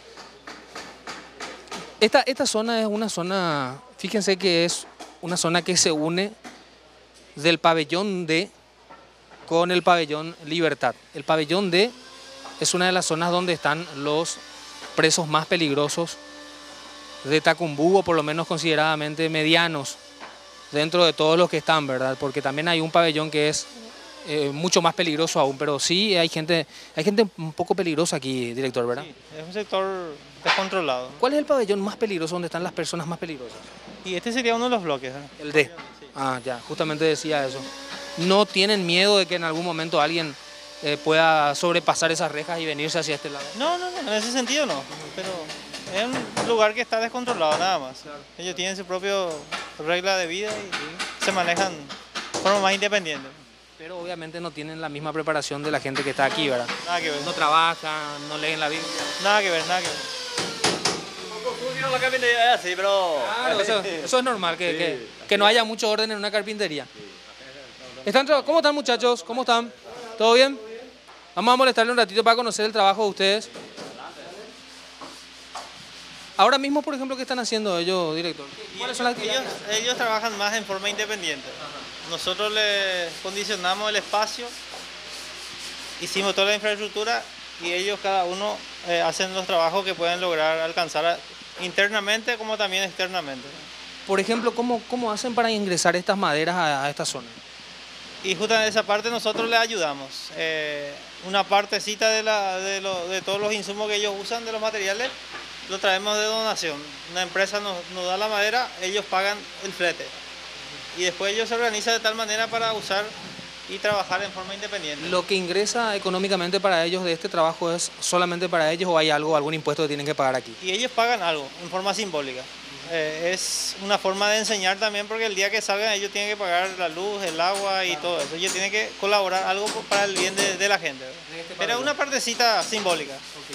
Esta zona es una zona, fíjense que es una zona que se une del pabellón D con el pabellón Libertad. El pabellón D es una de las zonas donde están los presos más peligrosos de Tacumbú, o por lo menos consideradamente medianos dentro de todos los que están, ¿verdad? Porque también hay un pabellón que es mucho más peligroso aún, pero sí hay gente un poco peligrosa aquí, director, ¿verdad? Sí, es un sector descontrolado. ¿Cuál es el pabellón más peligroso donde están las personas más peligrosas? Y este sería uno de los bloques. El D. Ah, ya, justamente decía eso. ¿No tienen miedo de que en algún momento alguien pueda sobrepasar esas rejas y venirse hacia este lado? No, en ese sentido no, pero es un lugar que está descontrolado nada más. Claro. Ellos tienen su propia regla de vida y se manejan de forma más independiente. Pero obviamente no tienen la misma preparación de la gente que está aquí, ¿verdad? Nada que ver. No trabajan, no leen la Biblia. Nada que ver. La carpintería es así, pero... Claro, eso es normal, que no haya mucho orden en una carpintería. ¿Cómo están, muchachos? ¿Cómo están? ¿Todo bien? Vamos a molestarle un ratito para conocer el trabajo de ustedes. Ahora mismo, por ejemplo, ¿qué están haciendo ellos, director? ¿Cuáles son las actividades? Ellos trabajan más en forma independiente. Nosotros les condicionamos el espacio, hicimos toda la infraestructura y ellos cada uno hacen los trabajos que pueden lograr alcanzar internamente como también externamente. Por ejemplo, ¿cómo hacen para ingresar estas maderas a esta zona? Y justamente esa parte nosotros les ayudamos. Una partecita de todos los insumos que ellos usan, de los materiales, lo traemos de donación. Una empresa nos da la madera, ellos pagan el flete. Y después ellos se organizan de tal manera para usar y trabajar en forma independiente. ¿Lo que ingresa económicamente para ellos de este trabajo es solamente para ellos o hay algún impuesto que tienen que pagar aquí? Y ellos pagan algo en forma simbólica. Es una forma de enseñar también porque el día que salgan ellos tienen que pagar la luz, el agua y todo eso. Ellos tienen que colaborar algo para el bien de la gente. Pero es una partecita simbólica. Okay.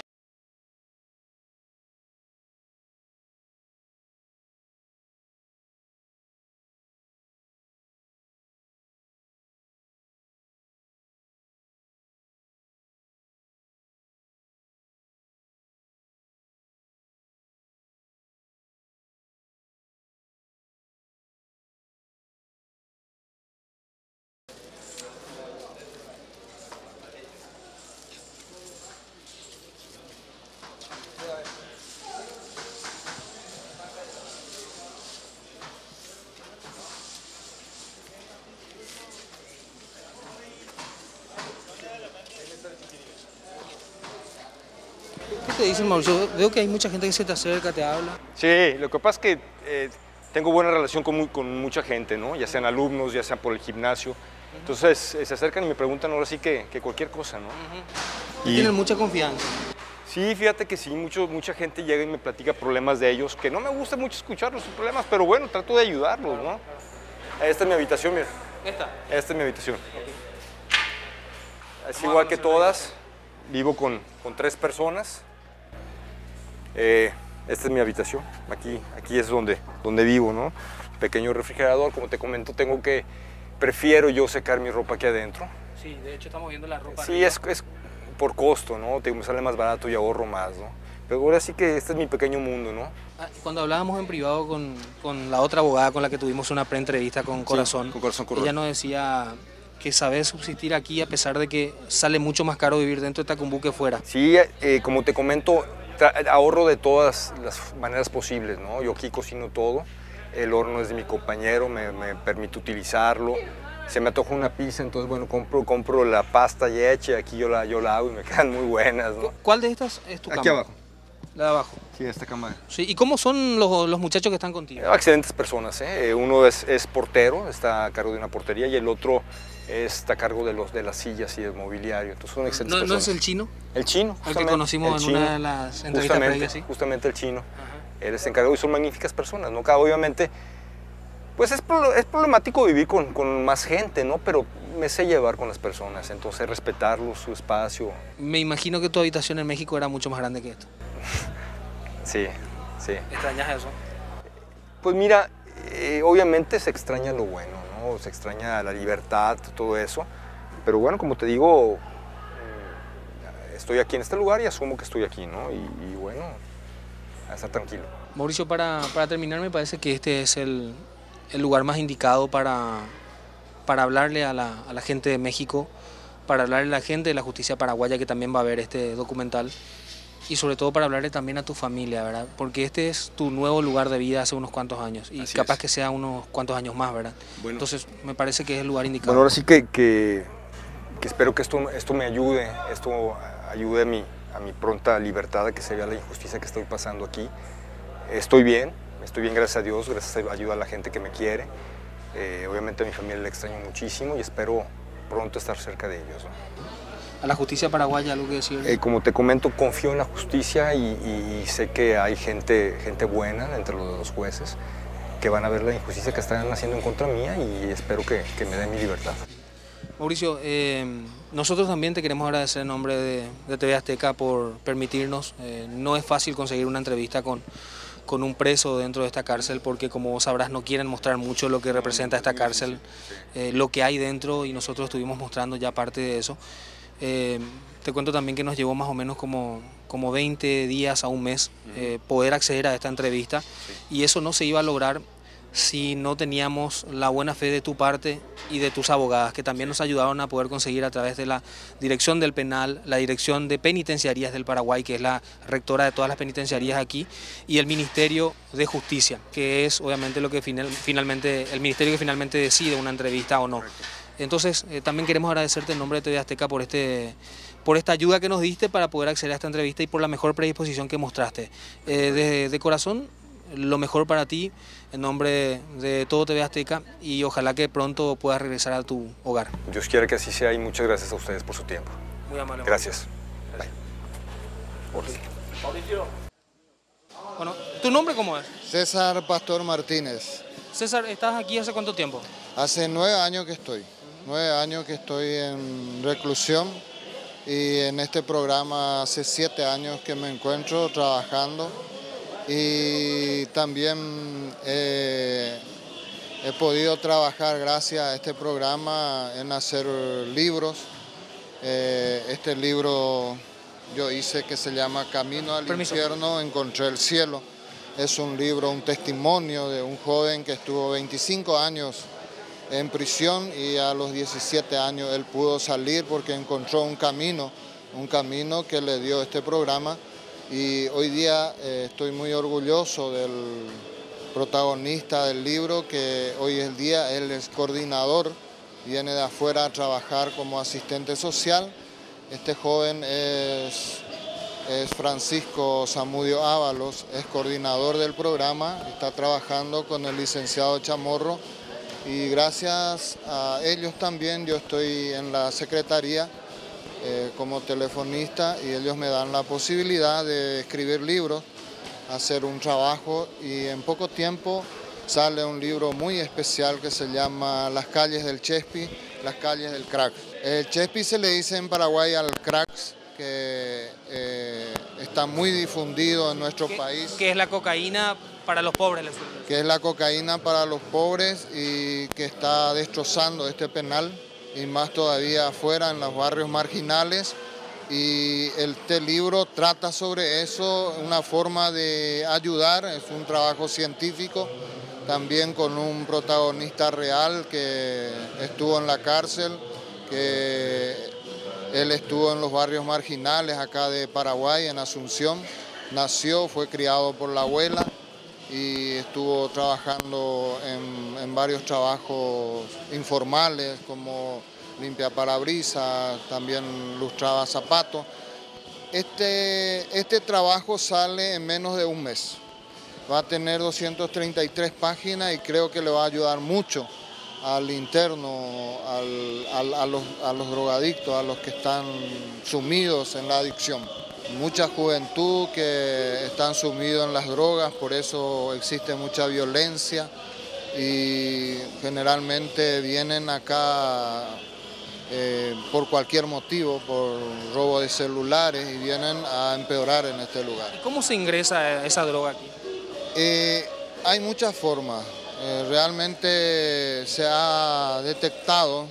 ¿Qué te dicen, Mauricio? Veo que hay mucha gente que se te acerca, te habla. Sí, lo que pasa es que tengo buena relación con mucha gente, ¿no? Ya sean alumnos, ya sean por el gimnasio. Entonces se acercan y me preguntan ahora sí que cualquier cosa, ¿no? Tienen mucha confianza. Sí, fíjate que sí, mucha gente llega y me platica problemas de ellos, que no me gusta mucho escuchar sus problemas, pero bueno, trato de ayudarlos, ¿no? Esta es mi habitación, mira. Esta es mi habitación. Es igual que todas, vivo con 3 personas. Esta es mi habitación, aquí es donde vivo, ¿no? Pequeño refrigerador, como te comento, tengo que prefiero yo secar mi ropa aquí adentro. Sí, de hecho estamos viendo la ropa. Sí, es por costo, ¿no? Me sale más barato y ahorro más, ¿no? Pero ahora sí que este es mi pequeño mundo, ¿no? Cuando hablábamos en privado con la otra abogada con la que tuvimos una pre-entrevista con Corazón, sí, con Corazón Corral. Ella nos decía que sabes subsistir aquí a pesar de que sale mucho más caro vivir dentro de Tacumbú que fuera. Sí, como te comento, ahorro de todas las maneras posibles, ¿no? Yo aquí cocino todo, el horno es de mi compañero, me permite utilizarlo. Se me antoja una pizza, entonces bueno, compro la pasta ya hecha, aquí yo la hago y me quedan muy buenas, ¿no? ¿Cuál de estas es tu cama? Aquí abajo. La de abajo. Sí, esta cama. Sí, ¿y cómo son los muchachos que están contigo? Excelentes personas, ¿eh? Uno es portero, está a cargo de una portería, y el otro está a cargo de las sillas y del mobiliario. Entonces son excelentes personas. ¿No es el chino? El chino, el que conocimos en una de las entrevistas previas, ¿sí? Justamente el chino. Él está encargado y son magníficas personas, ¿no? Obviamente, pues es problemático vivir con más gente, ¿no? Pero me sé llevar con las personas, entonces respetarlos, su espacio. Me imagino que tu habitación en México era mucho más grande que esto. Sí, sí. ¿Extrañas eso? Pues mira, obviamente se extraña lo bueno, ¿no? Se extraña la libertad, todo eso. Pero bueno, como te digo, estoy aquí en este lugar y asumo que estoy aquí, ¿no? Y bueno, a estar tranquilo. Mauricio, para terminar, me parece que este es el lugar más indicado para hablarle a la gente de México, para hablarle a la gente de la justicia paraguaya que también va a ver este documental, y sobre todo para hablarle también a tu familia, ¿verdad? Porque este es tu nuevo lugar de vida hace unos cuantos años y Así capaz es. que sea unos cuantos años más, ¿verdad? Bueno. Entonces me parece que es el lugar indicado. Bueno, ahora sí que espero que esto me ayude, esto ayude a mi pronta libertad, a que se vea la injusticia que estoy pasando aquí. Estoy bien gracias a Dios, gracias a ayuda a la gente que me quiere. Obviamente a mi familia le extraño muchísimo y espero pronto estar cerca de ellos, ¿no? ¿A la justicia paraguaya algo que decir? Como te comento, confío en la justicia y sé que hay gente buena entre los jueces que van a ver la injusticia que están haciendo en contra mía y espero que me den mi libertad. Mauricio, nosotros también te queremos agradecer en nombre de TV Azteca por permitirnos. No es fácil conseguir una entrevista con un preso dentro de esta cárcel porque, como vos sabrás, no quieren mostrar mucho lo que representa esta cárcel, lo que hay dentro, y nosotros estuvimos mostrando ya parte de eso. Te cuento también que nos llevó más o menos como 20 días a un mes poder acceder a esta entrevista, y eso no se iba a lograr si no teníamos la buena fe de tu parte y de tus abogadas, que también nos ayudaron a poder conseguir a través de la Dirección del Penal, la Dirección de Penitenciarías del Paraguay, que es la rectora de todas las penitenciarías aquí, y el Ministerio de Justicia, que es obviamente lo que finalmente el ministerio que finalmente decide una entrevista o no. Entonces, también queremos agradecerte en nombre de TV Azteca por esta ayuda que nos diste para poder acceder a esta entrevista y por la mejor predisposición que mostraste. De corazón, lo mejor para ti, en nombre de todo TV Azteca, y ojalá que pronto puedas regresar a tu hogar. Dios quiera que así sea y muchas gracias a ustedes por su tiempo. Muy amable. Gracias. Mauricio. Bueno, ¿tu nombre cómo es? César Pastor Martínez. César, ¿estás aquí hace cuánto tiempo? Hace 9 años que estoy. 9 años que estoy en reclusión, y en este programa hace 7 años que me encuentro trabajando, y también he podido trabajar gracias a este programa en hacer libros. Este libro yo hice que se llama Camino al Infierno, Encontré el Cielo. Es un libro, un testimonio de un joven que estuvo 25 años en prisión y a los 17 años él pudo salir porque encontró un camino que le dio este programa, y hoy día estoy muy orgulloso del protagonista del libro, que hoy es el día, él es coordinador, viene de afuera a trabajar como asistente social. Este joven es Francisco Zamudio Ábalos, es coordinador del programa, está trabajando con el licenciado Chamorro, y gracias a ellos también yo estoy en la secretaría como telefonista, y ellos me dan la posibilidad de escribir libros, hacer un trabajo, y en poco tiempo sale un libro muy especial que se llama Las calles del Chespi, las calles del crack. El Chespi se le dice en Paraguay al crack, que está muy difundido en nuestro país. Que es la cocaína para los pobres, le suele decir. Que es la cocaína para los pobres y que está destrozando este penal y más todavía afuera en los barrios marginales. Y este libro trata sobre eso, una forma de ayudar, es un trabajo científico, también con un protagonista real que estuvo en la cárcel, que él estuvo en los barrios marginales acá de Paraguay, en Asunción, nació, fue criado por la abuela y estuvo trabajando en varios trabajos informales como limpia parabrisas, también lustraba zapatos. Este trabajo sale en menos de un mes. Va a tener 233 páginas y creo que le va a ayudar mucho al interno, a los drogadictos, a los que están sumidos en la adicción. Mucha juventud que están sumidos en las drogas, por eso existe mucha violencia y generalmente vienen acá por cualquier motivo, por robo de celulares y vienen a empeorar en este lugar. ¿Cómo se ingresa esa droga aquí? Hay muchas formas. Realmente se ha detectado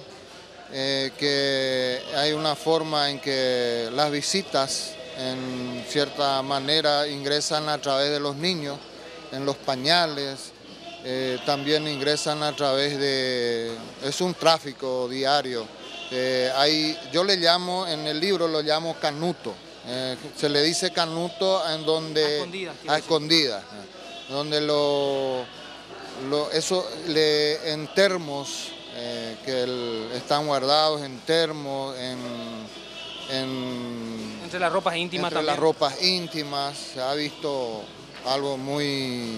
que hay una forma en que las visitas en cierta manera ingresan a través de los niños, en los pañales, también ingresan a través de... es un tráfico diario. Yo le llamo, en el libro lo llamo canuto. Se le dice canuto en donde... A escondidas. Donde en termos que están guardados en termos, entre las ropas íntimas entre también. las ropas íntimas se ha visto algo muy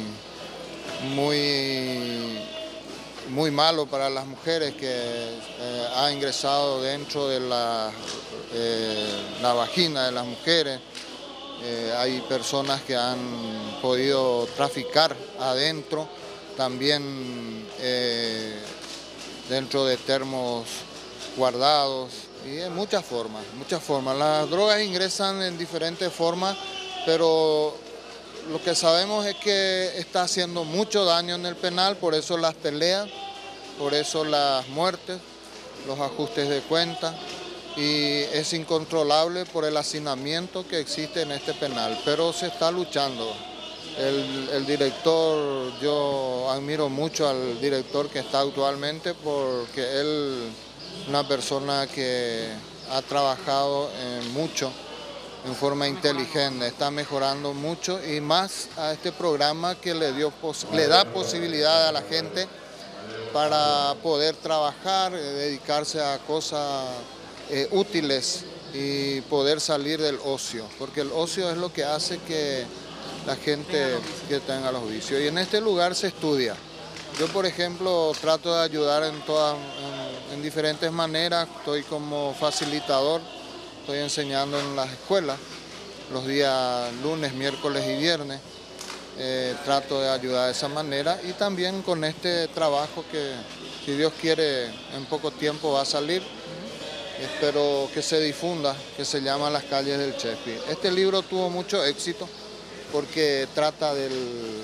malo para las mujeres que ha ingresado dentro de la vagina de las mujeres. Hay personas que han podido traficar adentro, también dentro de termos guardados y en muchas formas, muchas formas. Las drogas ingresan en diferentes formas, pero lo que sabemos es que está haciendo mucho daño en el penal, por eso las peleas, por eso las muertes, los ajustes de cuenta, y es incontrolable por el hacinamiento que existe en este penal, pero se está luchando. El director, yo admiro mucho al director que está actualmente porque él es una persona que ha trabajado mucho en forma inteligente, está mejorando mucho y más a este programa que le da posibilidad a la gente para poder trabajar, dedicarse a cosas útiles y poder salir del ocio, porque el ocio es lo que hace que la gente tenga los vicios. Y en este lugar se estudia. Yo, por ejemplo, trato de ayudar en diferentes maneras. Estoy como facilitador, estoy enseñando en las escuelas los días lunes, miércoles y viernes. Trato de ayudar de esa manera y también con este trabajo que, si Dios quiere, en poco tiempo va a salir. Espero que se difunda, que se llama Las calles del Chespi. Este libro tuvo mucho éxito porque trata de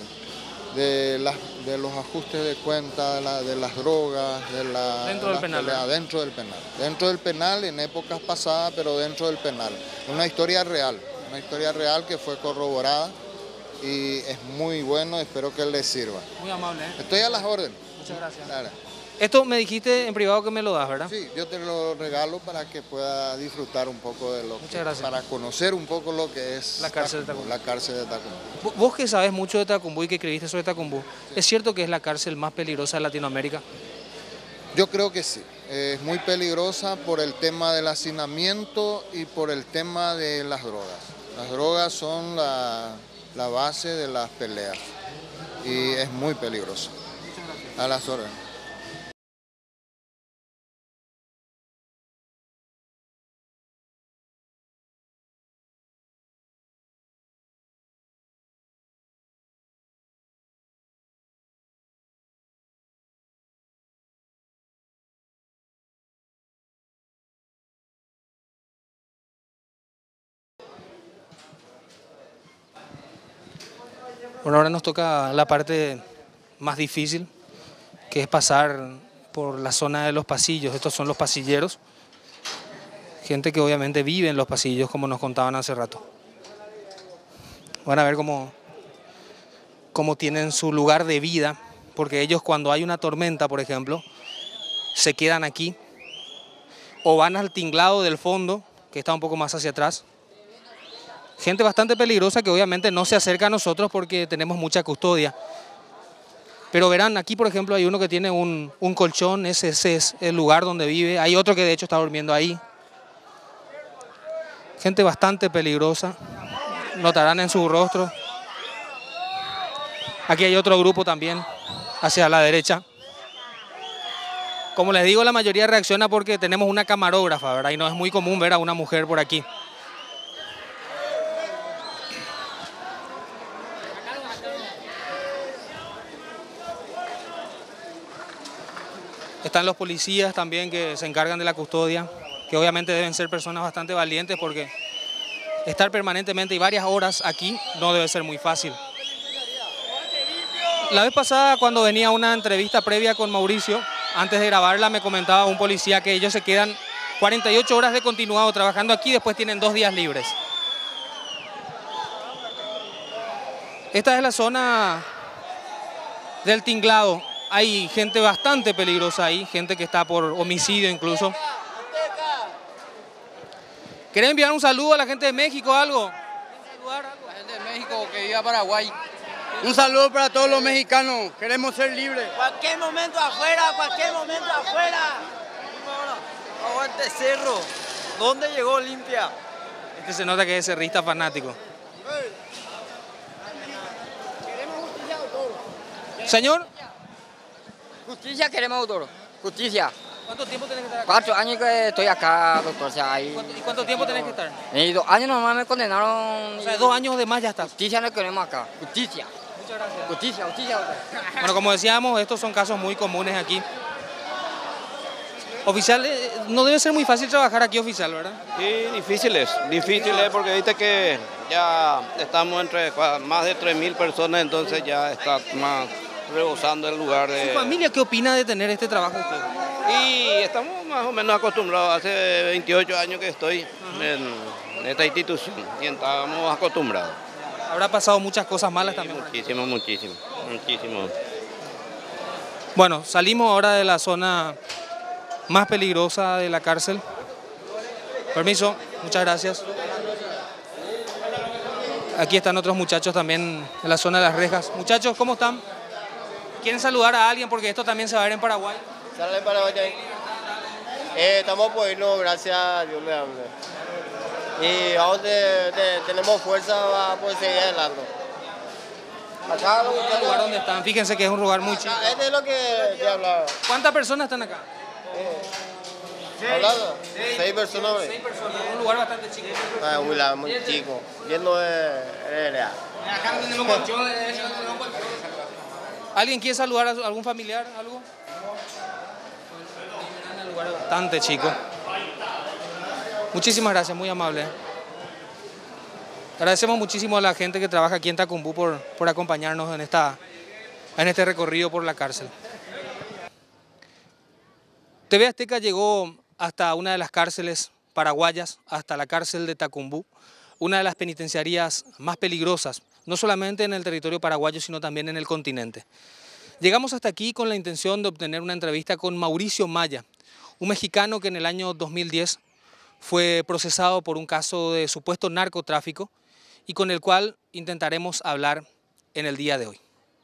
los ajustes de cuenta, de las drogas, dentro del penal. Dentro del penal. Dentro del penal en épocas pasadas, pero dentro del penal. Una historia real que fue corroborada y es muy bueno, espero que les sirva. Muy amable. Estoy a las órdenes. Muchas gracias. Claro. Esto me dijiste en privado que me lo das, ¿verdad? Sí, yo te lo regalo para que pueda disfrutar un poco de para conocer un poco lo que es la cárcel de Tacumbú. La cárcel de Tacumbú. Vos que sabes mucho de Tacumbú y que escribiste sobre Tacumbú, ¿es cierto que es la cárcel más peligrosa de Latinoamérica? Yo creo que sí. Es muy peligrosa por el tema del hacinamiento y por el tema de las drogas. Las drogas son la base de las peleas y es muy peligroso. A las órdenes. Bueno, ahora nos toca la parte más difícil, que es pasar por la zona de los pasillos. Estos son los pasilleros, gente que obviamente vive en los pasillos, como nos contaban hace rato. Van a ver cómo tienen su lugar de vida, porque ellos cuando hay una tormenta, por ejemplo, se quedan aquí, o van al tinglado del fondo, que está un poco más hacia atrás. Gente bastante peligrosa que obviamente no se acerca a nosotros porque tenemos mucha custodia. Pero verán, aquí por ejemplo hay uno que tiene un colchón, ese es el lugar donde vive. Hay otro que de hecho está durmiendo ahí. Gente bastante peligrosa, notarán en su rostro. Aquí hay otro grupo también, hacia la derecha. Como les digo, la mayoría reacciona porque tenemos una camarógrafa, ¿verdad? Y no es muy común ver a una mujer por aquí. Están los policías también que se encargan de la custodia, que obviamente deben ser personas bastante valientes porque estar permanentemente y varias horas aquí no debe ser muy fácil. La vez pasada, cuando venía una entrevista previa con Mauricio, antes de grabarla me comentaba un policía que ellos se quedan 48 horas de continuado trabajando aquí, después tienen 2 días libres. Esta es la zona del tinglado. Hay gente bastante peligrosa ahí, gente que está por homicidio incluso. ¿Querés enviar un saludo a la gente de México o algo? La gente de México que vive a Paraguay. Un saludo para todos los mexicanos, queremos ser libres. Cualquier momento afuera, cualquier momento afuera. Aguante Cerro. ¿Dónde llegó Olimpia? Este se nota que es cerrista fanático. Señor. Justicia queremos, doctor. Justicia. ¿Cuánto tiempo tenés que estar acá? 4 años que estoy acá, doctor. O sea, ahí... ¿Y cuánto tiempo tenés que estar? 2 años nomás me condenaron. O sea, 2 años de más ya estás. Justicia no queremos acá. Justicia. Muchas gracias. Justicia, doctor. Bueno, como decíamos, estos son casos muy comunes aquí. Oficial, no debe ser muy fácil trabajar aquí, oficial, ¿verdad? Sí, difíciles porque viste que ya estamos entre más de 3.000 personas, entonces ya está más rebosando el lugar de... ¿Su familia qué opina de tener este trabajo usted? Y estamos más o menos acostumbrados, hace 28 años que estoy en esta institución y estamos acostumbrados. Habrá pasado muchas cosas malas también. Muchísimo. Bueno, salimos ahora de la zona más peligrosa de la cárcel. Permiso, muchas gracias. Aquí están otros muchachos también en la zona de las rejas. Muchachos, ¿cómo están? ¿Quieren saludar a alguien? Porque esto también se va a ver en Paraguay. Sale en Paraguay. Estamos por irnos, gracias a Dios me hable. Y vamos tenemos fuerza para poder seguir adelante. Acá es el lugar donde están. Fíjense que es un lugar muy chico. Este es lo que hablaba. ¿Cuántas personas están acá? ¿Hablando? 6 personas. 6 personas, un lugar bastante chico. Muy chico. Yendo de acá no tenemos colchón. ¿Alguien quiere saludar a algún familiar? ¿Algo? Un lugar bastante chico. Muchísimas gracias, muy amable. Agradecemos muchísimo a la gente que trabaja aquí en Tacumbú por acompañarnos en este recorrido por la cárcel. TV Azteca llegó hasta una de las cárceles paraguayas, hasta la cárcel de Tacumbú, una de las penitenciarías más peligrosas, no solamente en el territorio paraguayo, sino también en el continente. Llegamos hasta aquí con la intención de obtener una entrevista con Mauricio Maya, un mexicano que en el año 2010 fue procesado por un caso de supuesto narcotráfico y con el cual intentaremos hablar en el día de hoy.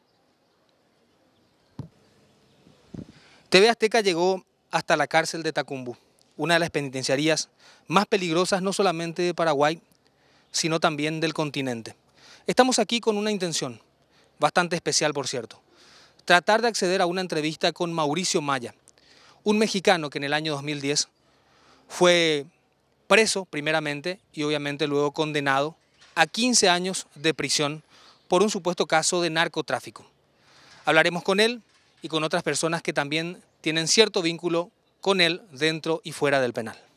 TV Azteca llegó hasta la cárcel de Tacumbú, una de las penitenciarías más peligrosas no solamente de Paraguay, sino también del continente. Estamos aquí con una intención, bastante especial por cierto, tratar de acceder a una entrevista con Mauricio Maya, un mexicano que en el año 2010 fue preso primeramente y obviamente luego condenado a 15 años de prisión por un supuesto caso de narcotráfico. Hablaremos con él y con otras personas que también tienen cierto vínculo con él dentro y fuera del penal.